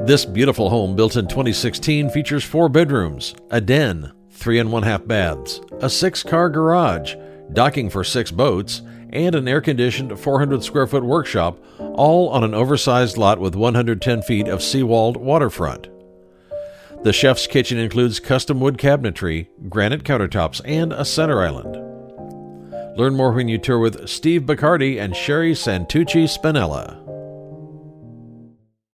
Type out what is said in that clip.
This beautiful home, built in 2016, features 4 bedrooms, a den, 3 1/2 baths, a 6-car garage, docking for 6 boats, and an air-conditioned 400 square foot workshop, all on an oversized lot with 110 feet of seawalled waterfront. The chef's kitchen includes custom wood cabinetry, granite countertops, and a center island. Learn more when you tour with Steve Bacardi and Sherry Santucci Spinella.